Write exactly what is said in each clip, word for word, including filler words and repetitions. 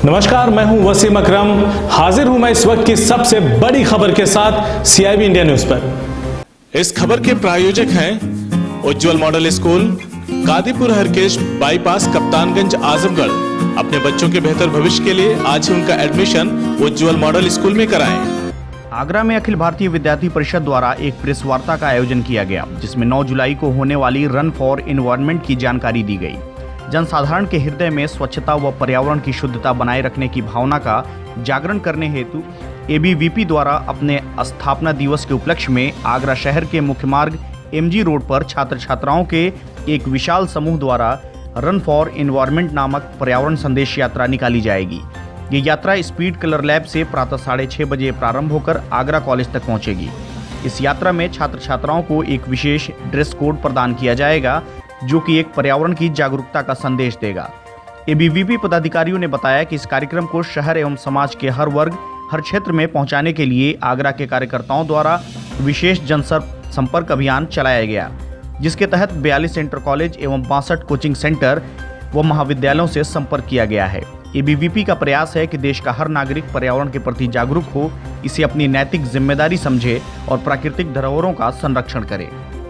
नमस्कार, मैं हूं वसीम अकरम। हाजिर हूं मैं इस वक्त की सबसे बड़ी खबर के साथ सीआईबी इंडिया न्यूज पर। इस खबर के प्रायोजक हैं Ujjwal model school, Kadipur Harkesh bypass, Kaptanganj, Azamgarh. अपने बच्चों के बेहतर भविष्य के लिए आज ही उनका एडमिशन उज्जवल मॉडल स्कूल में कराएं। आगरा में अखिल भारतीय विद्यार्थी परिषद द्वारा एक प्रेस वार्ता का आयोजन किया गया, जिसमें नौ जुलाई को होने वाली रन फॉर एनवायरनमेंट की जानकारी दी गई। जनसाधारण के हृदय में स्वच्छता व पर्यावरण की शुद्धता बनाए रखने की भावना का जागरण करने हेतु एबीवीपी द्वारा अपने स्थापना दिवस के उपलक्ष्य में आगरा शहर के मुख्य मार्ग एमजी रोड पर छात्र छात्राओं के एक विशाल समूह द्वारा रन फॉर एनवायरनमेंट नामक पर्यावरण संदेश यात्रा निकाली जाएगी। ये यात्रा स्पीड कलर लैब से प्रातः साढ़े छः बजे प्रारंभ होकर आगरा कॉलेज तक पहुंचेगी। इस यात्रा में छात्र छात्राओं को एक विशेष ड्रेस कोड प्रदान किया जाएगा, जो कि एक पर्यावरण की जागरूकता का संदेश देगा। एबीवीपी पदाधिकारियों ने बताया कि इस कार्यक्रम को शहर एवं समाज के हर वर्ग, हर क्षेत्र में पहुंचाने के लिए आगरा के कार्यकर्ताओं द्वारा विशेष जनसंपर्क अभियान चलाया गया, जिसके तहत बयालीस इंटर कॉलेज एवं बासठ कोचिंग सेंटर व महाविद्यालयों से संपर्क किया गया है। एबीवीपी का प्रयास है कि देश का हर नागरिक पर्यावरण के प्रति जागरूक हो, इसे अपनी नैतिक जिम्मेदारी समझे और प्राकृतिक धरोहरों का संरक्षण करे।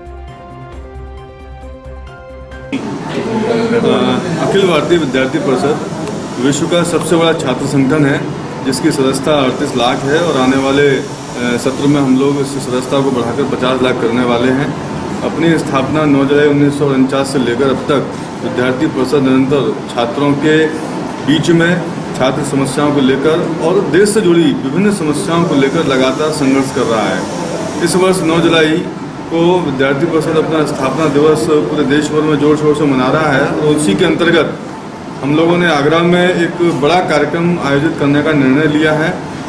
अखिल भारतीय विद्यार्थी परिषद विश्व का सबसे बड़ा छात्र संगठन है, जिसकी सदस्यता अड़तीस लाख है और आने वाले सत्र में हम लोग इस सदस्यता को बढ़ाकर पचास लाख करने वाले हैं। अपनी स्थापना नौ जुलाई उन्नीस सौ उनचास से लेकर अब तक विद्यार्थी परिषद निरंतर छात्रों के बीच में छात्र समस्याओं को लेकर और देश से जुड़ी विभिन्न समस्याओं को लेकर लगातार संघर्ष कर रहा है। इस वर्ष नौ जुलाई को विद्यार्थी परिषद अपना स्थापना दिवस पूरे देश भर में जोर शोर से मना रहा है और उसी के अंतर्गत हम लोगों ने आगरा में एक बड़ा कार्यक्रम आयोजित करने का निर्णय लिया है।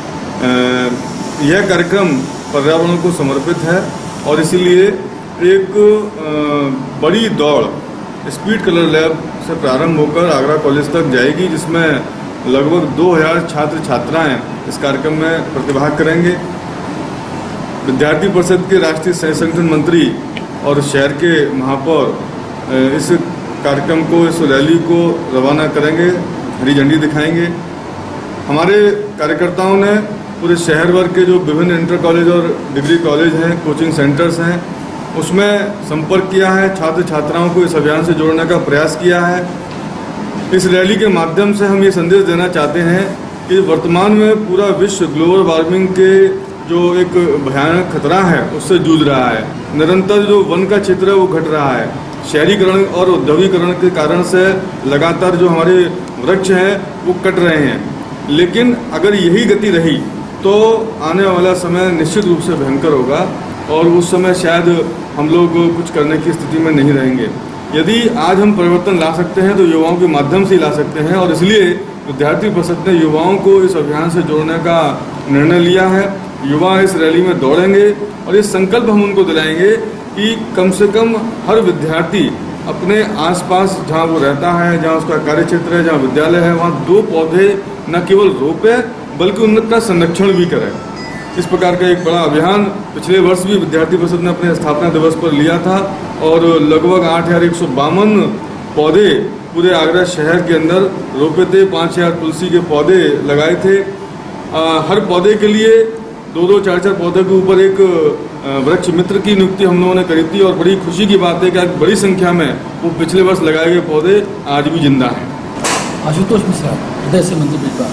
यह कार्यक्रम पर्यावरण को समर्पित है और इसीलिए एक बड़ी दौड़ स्पीड कलर लैब से प्रारंभ होकर आगरा कॉलेज तक जाएगी, जिसमें लगभग दो हज़ार छात्र छात्राएं इस कार्यक्रम में प्रतिभाग करेंगे। विद्यार्थी परिषद के राष्ट्रीय सह संगठन मंत्री और शहर के महापौर इस कार्यक्रम को, इस रैली को रवाना करेंगे, हरी झंडी दिखाएंगे। हमारे कार्यकर्ताओं ने पूरे शहर भर के जो विभिन्न इंटर कॉलेज और डिग्री कॉलेज हैं, कोचिंग सेंटर्स हैं, उसमें संपर्क किया है, छात्र छात्राओं को इस अभियान से जोड़ने का प्रयास किया है। इस रैली के माध्यम से हम ये संदेश देना चाहते हैं कि वर्तमान में पूरा विश्व ग्लोबल वार्मिंग के जो एक भयानक खतरा है उससे जूझ रहा है। निरंतर जो वन का क्षेत्र है वो घट रहा है। शहरीकरण और औद्योगिकरण के कारण से लगातार जो हमारे वृक्ष हैं वो कट रहे हैं। लेकिन अगर यही गति रही तो आने वाला समय निश्चित रूप से भयंकर होगा और उस समय शायद हम लोग कुछ करने की स्थिति में नहीं रहेंगे। यदि आज हम परिवर्तन ला सकते हैं तो युवाओं के माध्यम से ही ला सकते हैं और इसलिए विद्यार्थी परिषद ने युवाओं को इस अभियान से जोड़ने का निर्णय लिया है। युवा इस रैली में दौड़ेंगे और ये संकल्प हम उनको दिलाएंगे कि कम से कम हर विद्यार्थी अपने आसपास जहाँ वो रहता है, जहाँ उसका कार्य क्षेत्र है, जहाँ विद्यालय है, वहाँ दो पौधे न केवल रोपे बल्कि उनका संरक्षण भी करें। इस प्रकार का एक बड़ा अभियान पिछले वर्ष भी विद्यार्थी परिषद ने अपने स्थापना दिवस पर लिया था और लगभग आठ हज़ार एक सौ बावन पौधे पूरे आगरा शहर के अंदर रोपे थे। पाँच हज़ार तुलसी के पौधे लगाए थे। आ, हर पौधे के लिए दो दो चार चार पौधे के ऊपर एक वृक्ष मित्र की नियुक्ति हम लोगों ने करी थी और बड़ी खुशी की बात है कि आज बड़ी संख्या में वो पिछले वर्ष लगाए गए पौधे आज भी जिंदा हैं। आशुतोष मिश्रा, हृदय से मंत्री।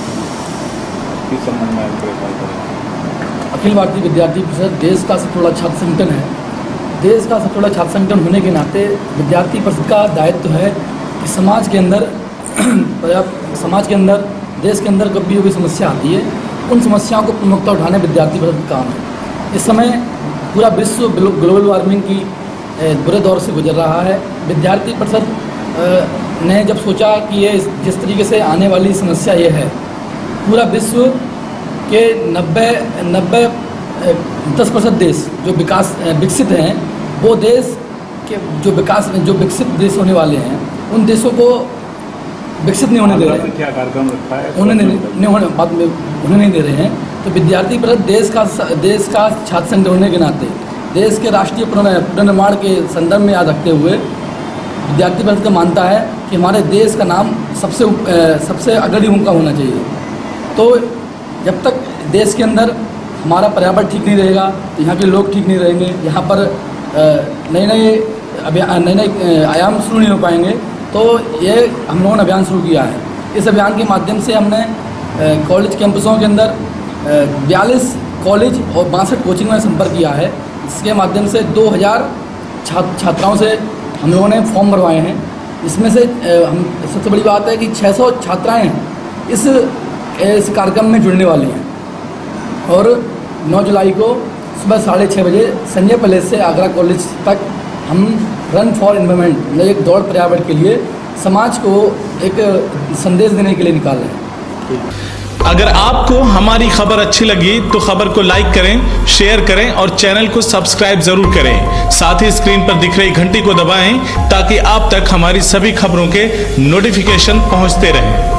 अखिल भारतीय विद्यार्थी परिषद देश का सबसे बड़ा छात्र संगठन है। देश का सबसे बड़ा छात्र संगठन होने के नाते विद्यार्थी परिषद का दायित्व है कि समाज के अंदर समाज के अंदर देश के अंदर कभी भी कोई समस्या आती है, उन समस्याओं को प्रमुखता उठाने विद्यार्थी परिषद का काम है। इस समय पूरा विश्व ग्लोबल वार्मिंग की बुरे दौर से गुजर रहा है। विद्यार्थी परिषद ने जब सोचा कि ये जिस तरीके से आने वाली समस्या ये है, पूरा विश्व के नब्बे नब्बे दस प्रतिशत देश जो विकास विकसित हैं, वो देश के जो विकास जो विकसित देश होने वाले हैं, उन देशों को विकसित नहीं होने दे रहे हैं। क्या कार्यक्रम रखा है उन्हें नहीं होने बाद में उन्हें नहीं दे रहे हैं। तो विद्यार्थी परिषद देश का देश का छात्र संगठन होने के नाते देश के राष्ट्रीय पुनर्निर्माण के संदर्भ में याद रखते हुए विद्यार्थी परिषद का मानता है कि हमारे देश का नाम सबसे सबसे अग्रणी का होना चाहिए। तो जब तक देश के अंदर हमारा पर्यावरण ठीक नहीं रहेगा, तो यहाँ के लोग ठीक नहीं रहेंगे, यहाँ पर नए नए अभियान नए नए आयाम शुरू नहीं हो पाएंगे। तो ये हम लोगों ने अभियान शुरू किया है। इस अभियान के माध्यम से हमने कॉलेज कैंपसों के अंदर बयालीस कॉलेज और बासठ कोचिंग में संपर्क किया है। इसके माध्यम से दो हज़ार छात्राओं से हम लोगों ने फॉर्म भरवाए हैं। इसमें से हम सबसे बड़ी बात है कि छह सौ छात्राएं इस इस कार्यक्रम में जुड़ने वाली हैं और नौ जुलाई को सुबह साढ़े छः बजे संजय पैलेस से आगरा कॉलेज तक हम रन फॉर एनवायरनमेंट मतलब एक दौड़ पर्यावरण के लिए समाज को एक संदेश देने के लिए निकाल रहे हैं। अगर आपको हमारी खबर अच्छी लगी तो खबर को लाइक करें, शेयर करें और चैनल को सब्सक्राइब जरूर करें। साथ ही स्क्रीन पर दिख रही घंटी को दबाएं ताकि आप तक हमारी सभी खबरों के नोटिफिकेशन पहुंचते रहें।